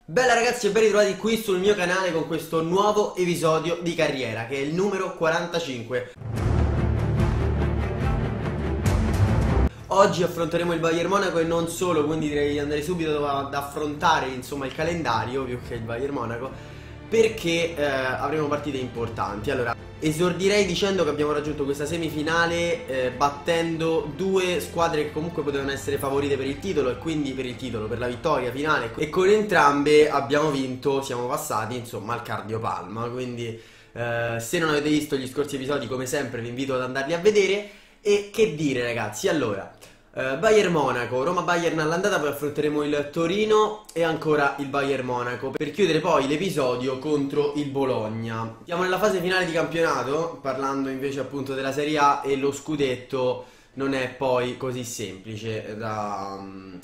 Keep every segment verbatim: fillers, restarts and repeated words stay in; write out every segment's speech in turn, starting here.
Bella ragazzi e ben ritrovati qui sul mio canale con questo nuovo episodio di carriera che è il numero quarantacinque. Oggi affronteremo il Bayern Monaco e non solo, quindi direi di andare subito ad affrontare insomma il calendario più che il Bayern Monaco, perché eh, avremo partite importanti. Allora, esordirei dicendo che abbiamo raggiunto questa semifinale eh, battendo due squadre che comunque potevano essere favorite per il titolo e quindi per il titolo, per la vittoria finale, e con entrambe abbiamo vinto, siamo passati insomma al cardiopalma. Quindi eh, se non avete visto gli scorsi episodi, come sempre vi invito ad andarli a vedere. E che dire ragazzi, allora Uh, Bayern Monaco, Roma-Bayern all'andata, poi affronteremo il Torino e ancora il Bayern Monaco per chiudere poi l'episodio contro il Bologna. Siamo nella fase finale di campionato, parlando invece appunto della Serie A, e lo scudetto non è poi così semplice da,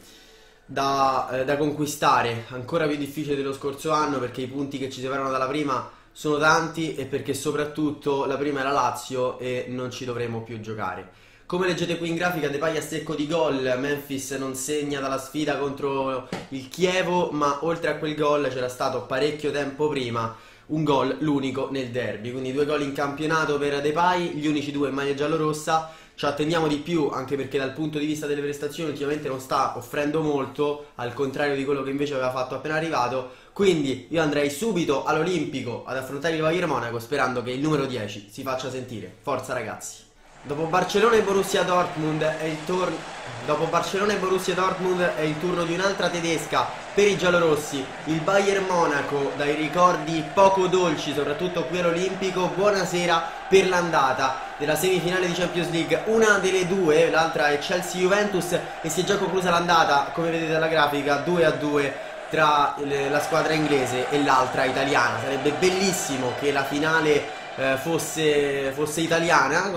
da, eh, da conquistare, ancora più difficile dello scorso anno, perché i punti che ci separano dalla prima sono tanti e perché soprattutto la prima è la Lazio e non ci dovremo più giocare. Come leggete qui in grafica, Depay a secco di gol, Memphis non segna dalla sfida contro il Chievo, ma oltre a quel gol c'era stato parecchio tempo prima un gol, l'unico nel derby, quindi due gol in campionato per Depay, gli unici due in maglia giallorossa. Ci attendiamo di più, anche perché dal punto di vista delle prestazioni ultimamente non sta offrendo molto, al contrario di quello che invece aveva fatto appena arrivato. Quindi io andrei subito all'Olimpico ad affrontare il Bayern Monaco, sperando che il numero dieci si faccia sentire. Forza ragazzi! Dopo Barcellona e Borussia Dortmund è il turno Dopo Barcellona e Borussia Dortmund è il turno di un'altra tedesca per i giallorossi, il Bayern Monaco, dai ricordi poco dolci soprattutto qui all'Olimpico. Buonasera per l'andata della semifinale di Champions League, una delle due, l'altra è Chelsea-Juventus, e si è già conclusa l'andata, come vedete dalla grafica, due a due tra la squadra inglese e l'altra italiana. Sarebbe bellissimo che la finale eh, fosse, fosse italiana.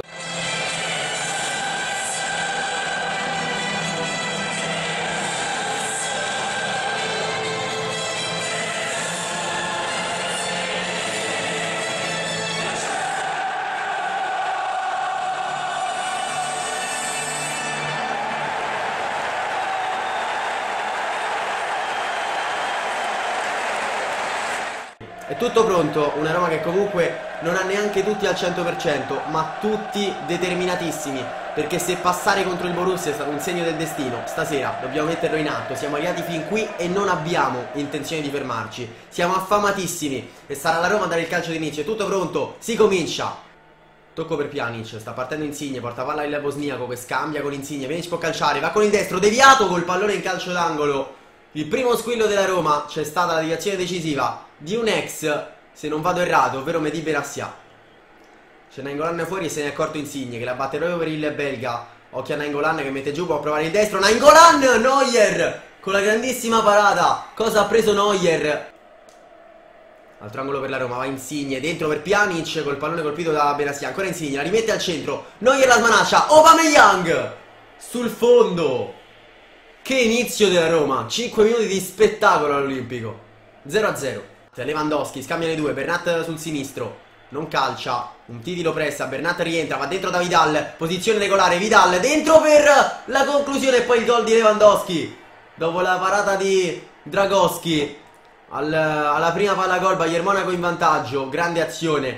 È tutto pronto, una Roma che comunque non ha neanche tutti al cento per cento, ma tutti determinatissimi, perché se passare contro il Borussia è stato un segno del destino, stasera dobbiamo metterlo in atto. Siamo arrivati fin qui e non abbiamo intenzione di fermarci, siamo affamatissimi e sarà la Roma a dare il calcio d'inizio. È tutto pronto, si comincia. Tocco per Pjanic, sta partendo Insigne, porta palla il bosniaco che scambia con Insigne, Pjanic può calciare, va con il destro, deviato col pallone in calcio d'angolo. Il primo squillo della Roma, c'è stata la deviazione decisiva di un ex, se non vado errato, ovvero Mehdi Benassia. C'è Nainggolan fuori e se ne è accorto Insigne che la batte proprio per il belga. Occhio a Nainggolan che mette giù, può provare il destro. Nainggolan, Neuer con la grandissima parata. Cosa ha preso Neuer? Altro angolo per la Roma, va Insigne dentro per Pjanic col pallone colpito da Benassia. Ancora Insigne, la rimette al centro, Neuer la smanaccia, Aubameyang sul fondo. Che inizio della Roma, cinque minuti di spettacolo all'Olimpico. zero a zero. Lewandowski, scambiano i due, Bernat sul sinistro, non calcia, un Titi lo pressa, Bernat rientra, va dentro da Vidal, posizione regolare, Vidal dentro per la conclusione e poi il gol di Lewandowski. Dopo la parata di Dragowski, al, alla prima palla gol, Bayern Monaco in vantaggio, grande azione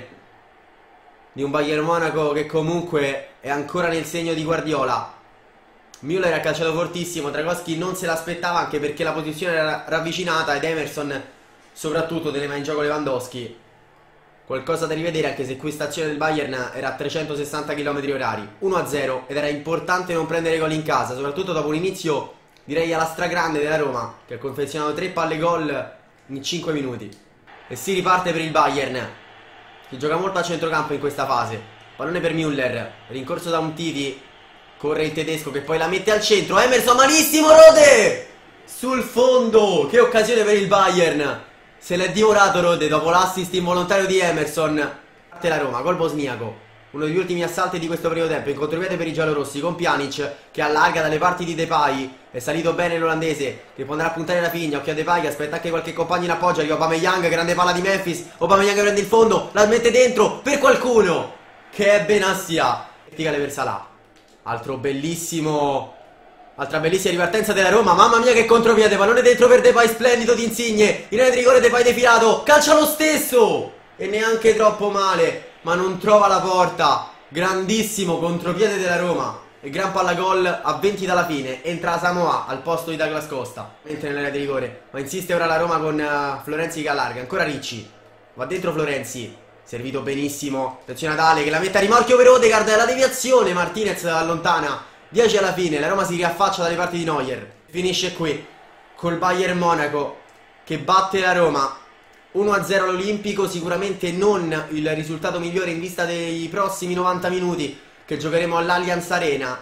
di un Bayern Monaco che comunque è ancora nel segno di Guardiola. Müller ha calciato fortissimo, Dragowski non se l'aspettava anche perché la posizione era ravvicinata ed Emerson soprattutto teneva in gioco Lewandowski. Qualcosa da rivedere, anche se questa azione del Bayern era a trecentosessanta chilometri orari. uno a zero ed era importante non prendere gol in casa, soprattutto dopo un inizio direi alla stragrande della Roma, che ha confezionato tre palle gol in cinque minuti. E si riparte per il Bayern, che gioca molto a centrocampo in questa fase. Pallone per Müller, rincorso da un Titi. Corre il tedesco che poi la mette al centro. Emerson malissimo, Rode sul fondo. Che occasione per il Bayern. Se l'è divorato Rode dopo l'assist involontario di Emerson. Parte la Roma, gol bosniaco. Uno degli ultimi assalti di questo primo tempo. In contropiede per i giallorossi con Pjanic che allarga dalle parti di Depay. È salito bene l'olandese che può andare a puntare la figlia. Occhio a Depay che aspetta anche qualche compagno in appoggio. Arriva Aubameyang, grande palla di Memphis. Aubameyang prende il fondo, la mette dentro per qualcuno che è Benassia. Verticale per Salah. Altro bellissimo Altra bellissima ripartenza della Roma. Mamma mia che contropiede. Pallone dentro per Depay, splendido di Insigne. In area di rigore Depay defilato. Calcia lo stesso. E neanche troppo male. Ma non trova la porta. Grandissimo contropiede della Roma. E gran palla gol a venti dalla fine. Entra Samoa al posto di Douglas Costa. Entra nell'area di rigore. Ma insiste ora la Roma con uh, Florenzi che allarga. Ancora Ricci. Va dentro Florenzi. Servito benissimo. Attenzione ad Ale che la mette a rimorchio per Odegaard. La deviazione. Martinez allontana. dieci alla fine, la Roma si riaffaccia dalle parti di Neuer. Finisce qui col Bayern Monaco che batte la Roma uno a zero all'Olimpico. Sicuramente non il risultato migliore in vista dei prossimi novanta minuti che giocheremo all'Allianz Arena.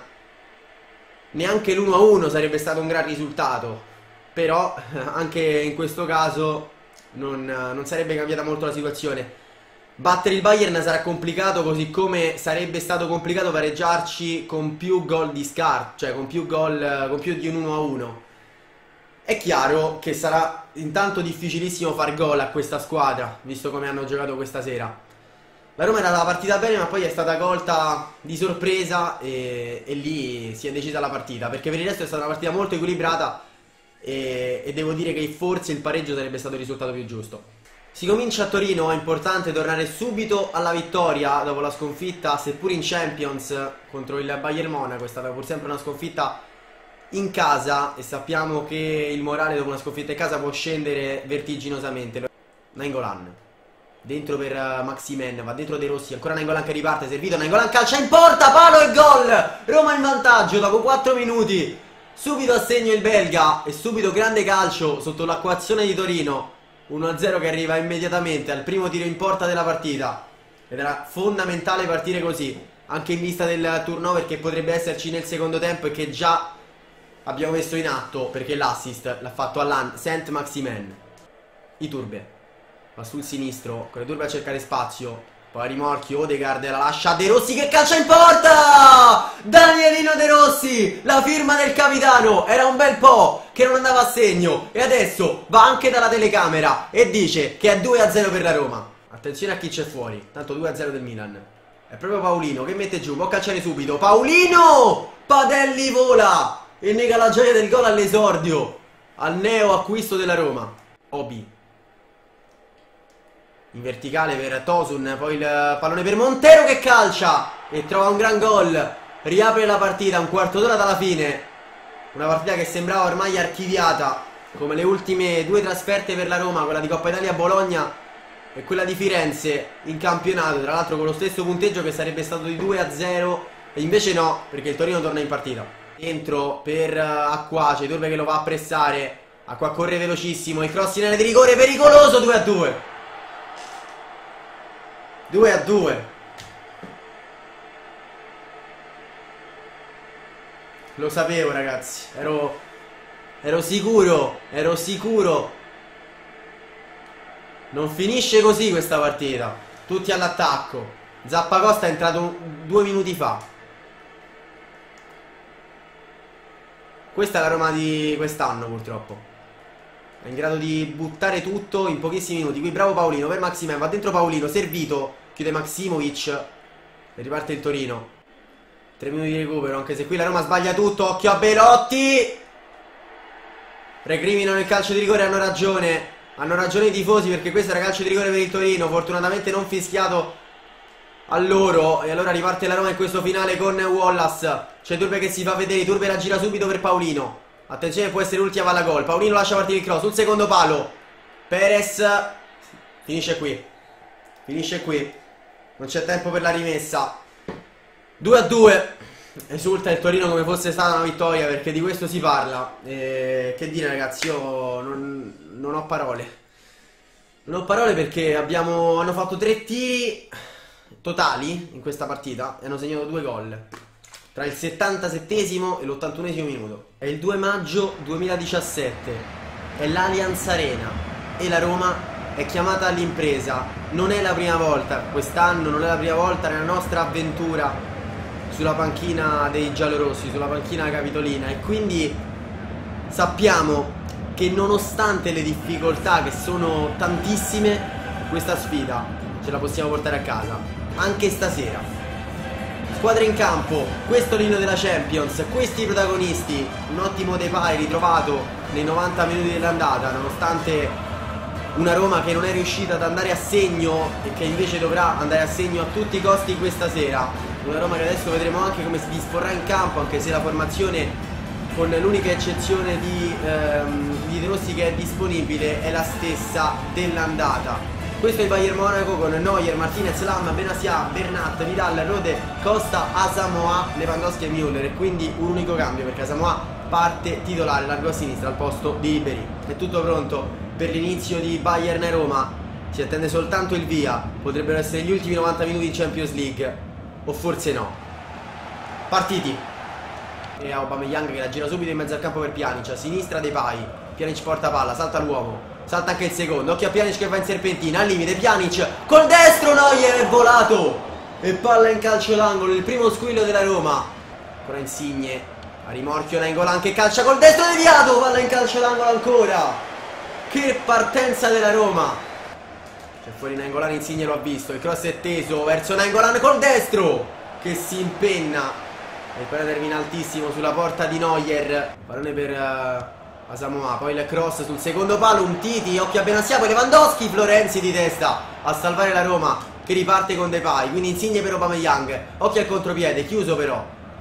Neanche l'uno a uno sarebbe stato un gran risultato, però anche in questo caso non, non sarebbe cambiata molto la situazione. Battere il Bayern sarà complicato, così come sarebbe stato complicato pareggiarci con più gol di scarto, cioè con più gol, con più di un uno a uno. È chiaro che sarà intanto difficilissimo far gol a questa squadra, visto come hanno giocato questa sera. La Roma era la partita bene, ma poi è stata colta di sorpresa e, e lì si è decisa la partita, perché per il resto è stata una partita molto equilibrata e, e devo dire che forse il pareggio sarebbe stato il risultato più giusto. Si comincia a Torino, è importante tornare subito alla vittoria dopo la sconfitta, seppur in Champions contro il Bayern Monaco. È stata pur sempre una sconfitta in casa e sappiamo che il morale dopo una sconfitta in casa può scendere vertiginosamente. Nainggolan dentro per Maximen, va dentro De Rossi, ancora Nainggolan che riparte, servito, Nainggolan calcia in porta, palo e gol! Roma in vantaggio dopo quattro minuti, subito a segno il belga e subito grande calcio sotto l'acquazione di Torino. uno a zero che arriva immediatamente al primo tiro in porta della partita. Ed era fondamentale partire così, anche in vista del turnover che potrebbe esserci nel secondo tempo e che già abbiamo messo in atto, perché l'assist l'ha fatto Allan Saint-Maximin. Iturbe va sul sinistro, con Iturbe a cercare spazio, poi a rimorchio Odegaard la lascia a De Rossi che calcia in porta! Danielino De Rossi, la firma del capitano, era un bel po' che non andava a segno e adesso va anche dalla telecamera e dice che è due a zero per la Roma. Attenzione a chi c'è fuori, tanto due a zero del Milan. È proprio Paulino che mette giù, può calciare subito, Paulino! Padelli vola e nega la gioia del gol all'esordio, al neo acquisto della Roma. Obi in verticale per Tosun, poi il pallone per Montero che calcia e trova un gran gol, riapre la partita un quarto d'ora dalla fine. Una partita che sembrava ormai archiviata, come le ultime due trasferte per la Roma, quella di Coppa Italia a Bologna e quella di Firenze in campionato, tra l'altro con lo stesso punteggio che sarebbe stato di due a zero, e invece no, perché il Torino torna in partita. Dentro per Acquace, Turbe che lo va a pressare, Acqua corre velocissimo, il cross in area di rigore pericoloso, due a due. due a due. Lo sapevo ragazzi, ero ero sicuro, ero sicuro. Non finisce così questa partita. Tutti all'attacco. Zappacosta è entrato due minuti fa. Questa è la Roma di quest'anno purtroppo. È in grado di buttare tutto in pochissimi minuti. Qui bravo Paolino per Maximen, va dentro Paolino, servito, chiude Maximovic e riparte il Torino. Tre minuti di recupero, anche se qui la Roma sbaglia tutto. Occhio a Belotti. Recriminano il calcio di rigore, hanno ragione. Hanno ragione i tifosi perché questo era calcio di rigore per il Torino, fortunatamente non fischiato a loro. E allora riparte la Roma in questo finale con Wallace. C'è Turbe che si fa vedere, Turbe la gira subito per Paolino. Attenzione, può essere l'ultima palla gol. Paolino lascia partire il cross sul secondo palo. Perez finisce qui. Finisce qui. Non c'è tempo per la rimessa. due a due. Esulta il Torino come fosse stata una vittoria, perché di questo si parla. E che dire ragazzi, io non, non ho parole. Non ho parole perché abbiamo, hanno fatto tre tiri totali in questa partita e hanno segnato due gol tra il settantasettesimo e l'ottantunesimo minuto. È il due maggio duemiladiciassette, è l'Allianz Arena e la Roma è chiamata all'impresa. Non è la prima volta quest'anno, non è la prima volta nella nostra avventura sulla panchina dei giallorossi, sulla panchina capitolina, e quindi sappiamo che nonostante le difficoltà, che sono tantissime, questa sfida ce la possiamo portare a casa anche stasera. squadre in campo, questo l'inno della Champions, questi i protagonisti. Un ottimo Depay ritrovato nei novanta minuti dell'andata, nonostante una Roma che non è riuscita ad andare a segno e che invece dovrà andare a segno a tutti i costi questa sera. Una Roma che adesso vedremo anche come si disporrà in campo, anche se la formazione, con l'unica eccezione di, ehm, di De Rossi che è disponibile, è la stessa dell'andata. Questo è il Bayern Monaco con Neuer, Martinez, Lam, Benassia, Bernat, Vidal, Rode, Costa, Asamoah, Lewandowski e Müller. E quindi un unico cambio, perché Asamoah parte titolare largo a sinistra al posto di Ribéry. È tutto pronto per l'inizio di Bayern Roma. Si attende soltanto il via. Potrebbero essere gli ultimi novanta minuti di Champions League, o forse no. Partiti. E Aubameyang che la gira subito in mezzo al campo per Pjanic. A sinistra Depay. Pjanic porta palla, salta l'uomo. Salta anche il secondo, occhio a Pjanic che va in serpentina, al limite Pjanic col destro, Neuer è volato e palla in calcio d'angolo, il primo squillo della Roma. Ancora Insigne, a rimorchio Nainggolan che calcia col destro, deviato, palla in calcio d'angolo ancora. Che partenza della Roma. C'è fuori Nainggolan, Insigne lo ha visto, il cross è teso verso Nainggolan col destro che si impenna e il pallone termina altissimo sulla porta di Neuer. Pallone per... Uh... Asamoah, poi il cross sul secondo palo, un Titi, occhio a Benassia, poi Lewandowski, Florenzi di testa a salvare la Roma che riparte con Depay, quindi Insigne per Aubameyang, occhio al contropiede, chiuso però.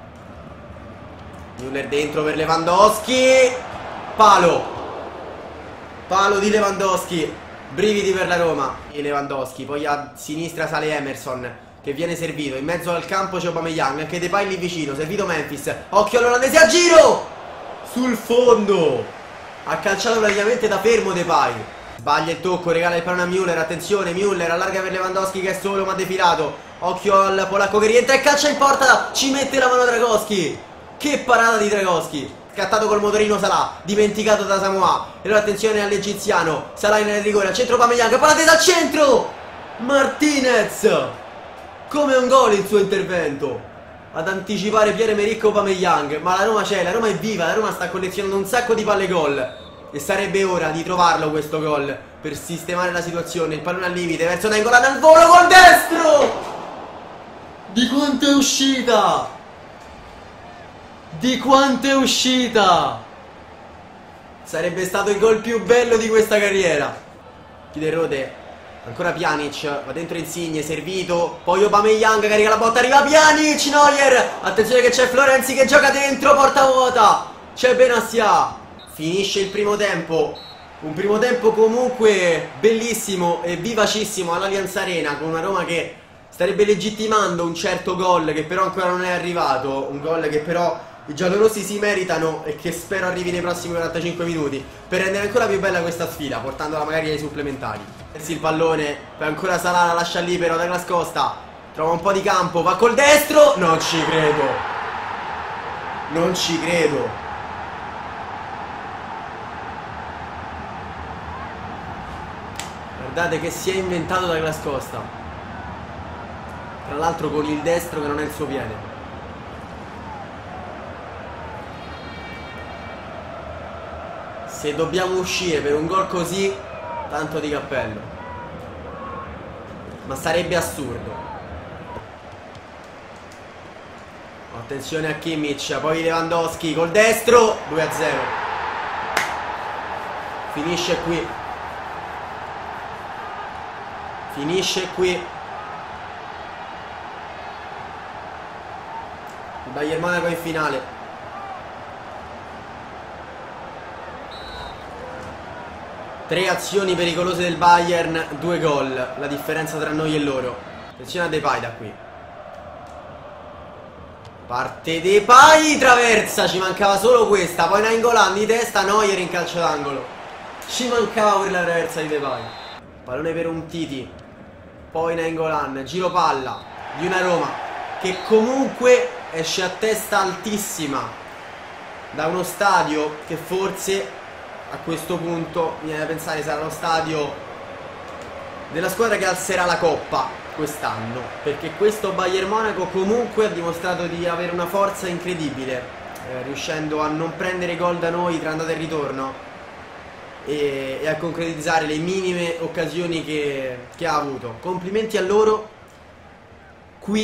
Müller dentro per Lewandowski, palo, palo di Lewandowski, brividi per la Roma. E Lewandowski, poi a sinistra sale Emerson che viene servito, in mezzo al campo c'è Aubameyang, anche Depay lì vicino, servito Memphis, occhio all'olandese a giro! Sul fondo ha calciato praticamente da fermo Depay. Sbaglia il tocco, regala il pallone a Müller. Attenzione, Müller allarga per Lewandowski che è solo ma defilato. Occhio al polacco che rientra e calcia in porta. Ci mette la mano Dragowski. Che parata di Dragowski. Scattato col motorino Salah, dimenticato da Asamoah. E allora attenzione all'egiziano. Salah in rigore, al centro Aubameyang, palla tesa al centro. Martinez. Come un gol il suo intervento ad anticipare Pierre-Emerick Aubameyang. Ma la Roma c'è, la Roma è viva, la Roma sta collezionando un sacco di palle gol e sarebbe ora di trovarlo questo gol per sistemare la situazione. Il pallone al limite verso Nainggolan al volo col destro. Di quanto è uscita, di quanto è uscita. Sarebbe stato il gol più bello di questa carriera. Chiude Rode. Ancora Pjanic, va dentro Insigne, servito, poi Aubameyang carica la botta, arriva Pjanic, Neuer, attenzione che c'è Florenzi che gioca dentro, porta vuota, c'è Benassia, finisce il primo tempo, un primo tempo comunque bellissimo e vivacissimo all'Allianz Arena, con una Roma che starebbe legittimando un certo gol che però ancora non è arrivato, un gol che però i giallorossi si meritano e che spero arrivi nei prossimi quarantacinque minuti per rendere ancora più bella questa sfida, portandola magari ai supplementari. Il pallone, poi ancora Salah la lascia libero, Douglas Costa trova un po' di campo, va col destro, non ci credo, non ci credo. Guardate che si è inventato Douglas Costa, tra l'altro con il destro che non è il suo piede. Se dobbiamo uscire per un gol così, tanto di cappello, ma sarebbe assurdo. Attenzione a Kimmich, poi Lewandowski col destro, due a zero. Finisce qui. Finisce qui. Il Bayern Monaco è in finale. Tre azioni pericolose del Bayern, due gol, la differenza tra noi e loro. Attenzione a Depay da qui. Parte Depay, traversa, ci mancava solo questa. Poi Nainggolan di testa, Neuer in calcio d'angolo. Ci mancava pure la traversa di Depay. Pallone per un Titi. Poi Nainggolan, giro palla di una Roma che comunque esce a testa altissima da uno stadio che forse a questo punto mi viene da pensare sarà lo stadio della squadra che alzerà la coppa quest'anno, perché questo Bayern Monaco comunque ha dimostrato di avere una forza incredibile, eh, riuscendo a non prendere gol da noi tra andata e ritorno e, e a concretizzare le minime occasioni che, che ha avuto. Complimenti a loro. Qui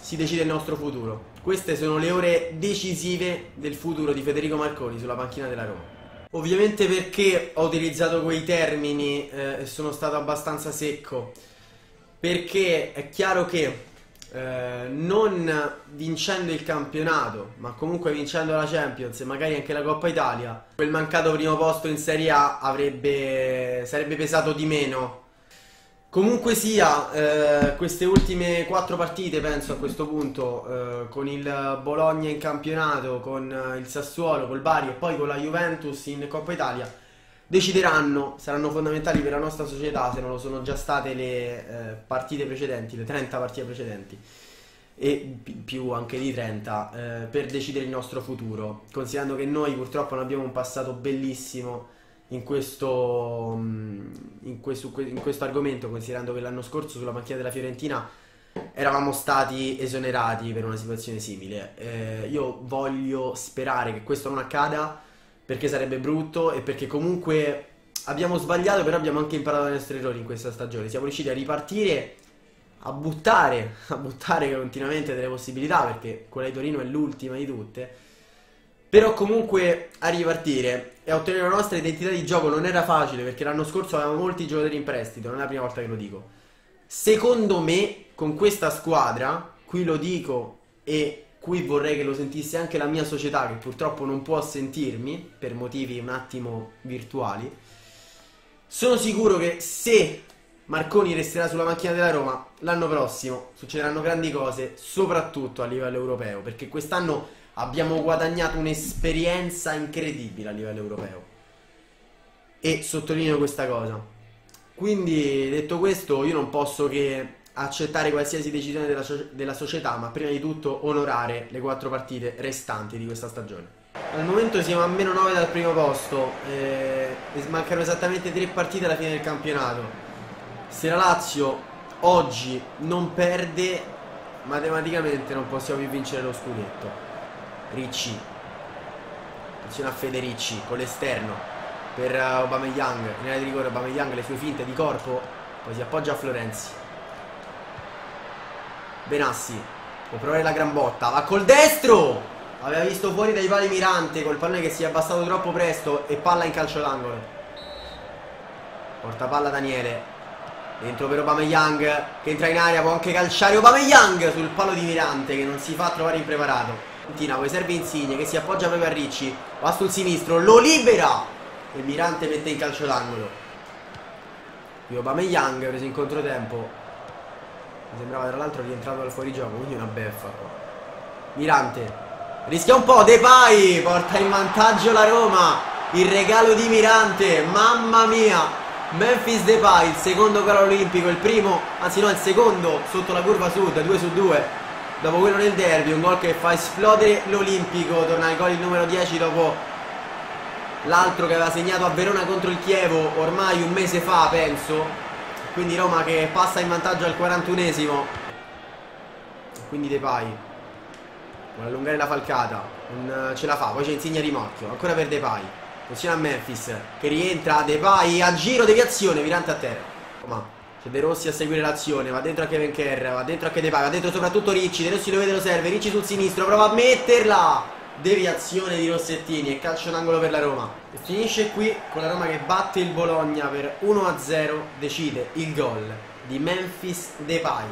si decide il nostro futuro. Queste sono le ore decisive del futuro di Federico Marconi sulla panchina della Roma. Ovviamente perché ho utilizzato quei termini e eh, sono stato abbastanza secco, perché è chiaro che eh, non vincendo il campionato, ma comunque vincendo la Champions e magari anche la Coppa Italia, quel mancato primo posto in Serie A avrebbe, sarebbe pesato di meno. Comunque sia, eh, queste ultime quattro partite, penso a questo punto, eh, con il Bologna in campionato, con il Sassuolo, col Bari e poi con la Juventus in Coppa Italia, decideranno, saranno fondamentali per la nostra società, se non lo sono già state le eh, partite precedenti, le trenta partite precedenti, e più anche di trenta, eh, per decidere il nostro futuro, considerando che noi purtroppo non abbiamo un passato bellissimo in questo, in questo, in questo argomento, considerando che l'anno scorso sulla panchina della Fiorentina eravamo stati esonerati per una situazione simile. Eh, io voglio sperare che questo non accada, perché sarebbe brutto e perché comunque abbiamo sbagliato, però abbiamo anche imparato dai nostri errori in questa stagione. Siamo riusciti a ripartire, a buttare, a buttare continuamente delle possibilità, perché quella di Torino è l'ultima di tutte. Però comunque a ripartire e a ottenere la nostra identità di gioco non era facile, perché l'anno scorso avevamo molti giocatori in prestito, non è la prima volta che lo dico. Secondo me, con questa squadra, qui lo dico e qui vorrei che lo sentisse anche la mia società, che purtroppo non può sentirmi per motivi un attimo virtuali, sono sicuro che se Marconi resterà sulla macchina della Roma, l'anno prossimo succederanno grandi cose, soprattutto a livello europeo, perché quest'anno abbiamo guadagnato un'esperienza incredibile a livello europeo. E sottolineo questa cosa. Quindi, detto questo, io non posso che accettare qualsiasi decisione della, della società, ma prima di tutto onorare le quattro partite restanti di questa stagione. Al momento siamo a meno nove dal primo posto, eh, e mancano esattamente tre partite alla fine del campionato. Se la Lazio oggi non perde, matematicamente non possiamo più vincere lo scudetto. Ricci, attenzione a Federici con l'esterno per Aubameyang, in area di rigore Aubameyang, le sue finte di corpo, poi si appoggia a Florenzi. Benassi può provare la gran botta, va col destro, aveva visto fuori dai pali Mirante col pallone che si è abbassato troppo presto e palla in calcio d'angolo. Porta palla Daniele, dentro per Aubameyang che entra in area, può anche calciare Aubameyang sul palo di Mirante che non si fa trovare impreparato. Poi serve Insigne che si appoggia proprio a Ricci, va sul sinistro, lo libera e Mirante mette in calcio d'angolo. Qui Aubameyang preso in controtempo, mi sembrava tra l'altro rientrato dal fuorigioco, quindi una beffa. Mirante rischia un po', Depay porta in vantaggio la Roma, il regalo di Mirante, mamma mia. Memphis Depay, il secondo gol olimpico, il primo, anzi no, il secondo sotto la curva sud, due su due. Dopo quello nel derby, un gol che fa esplodere l'Olimpico, torna al gol il numero dieci dopo l'altro che aveva segnato a Verona contro il Chievo ormai un mese fa, penso. Quindi Roma che passa in vantaggio al quarantunesimo. Quindi Depay vuole allungare la falcata, non ce la fa, poi c'è Insigne a rimorchio, ancora per Depay. Attenzione a Memphis che rientra, Depay a giro, deviazione, Mirante a terra. Ma c'è De Rossi a seguire l'azione, va dentro anche Venker, va dentro anche Depay, va dentro soprattutto Ricci, De Rossi lo vede, lo serve, Ricci sul sinistro, prova a metterla, deviazione di Rossettini e calcio d'angolo per la Roma. E finisce qui con la Roma che batte il Bologna per uno a zero, decide il gol di Memphis Depay.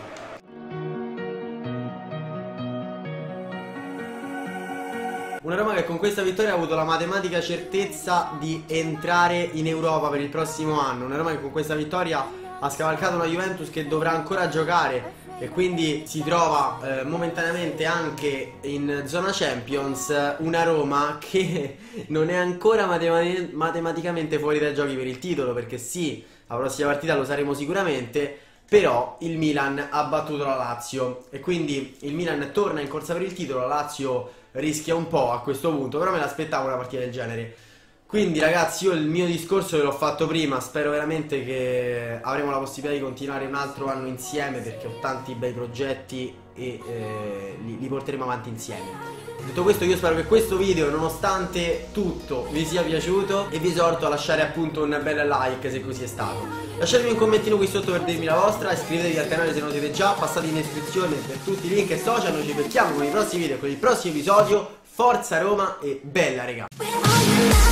Una Roma che con questa vittoria ha avuto la matematica certezza di entrare in Europa per il prossimo anno. Una Roma che con questa vittoria ha scavalcato una Juventus che dovrà ancora giocare e quindi si trova eh, momentaneamente anche in zona Champions. Una Roma che non è ancora matem- matematicamente fuori dai giochi per il titolo, perché sì, la prossima partita lo saremo sicuramente, però il Milan ha battuto la Lazio e quindi il Milan torna in corsa per il titolo. La Lazio rischia un po' a questo punto, però me l'aspettavo una partita del genere. Quindi ragazzi, io il mio discorso ve l'ho fatto prima, spero veramente che avremo la possibilità di continuare un altro anno insieme, perché ho tanti bei progetti e eh, li, li porteremo avanti insieme. Detto questo, io spero che questo video, nonostante tutto, vi sia piaciuto e vi esorto a lasciare appunto un bel like se così è stato. Lasciatemi un commentino qui sotto per dirmi la vostra, iscrivetevi al canale se non siete già, passate in descrizione per tutti i link e social. Noi ci becchiamo con i prossimi video, con il prossimo episodio. Forza Roma e bella regà!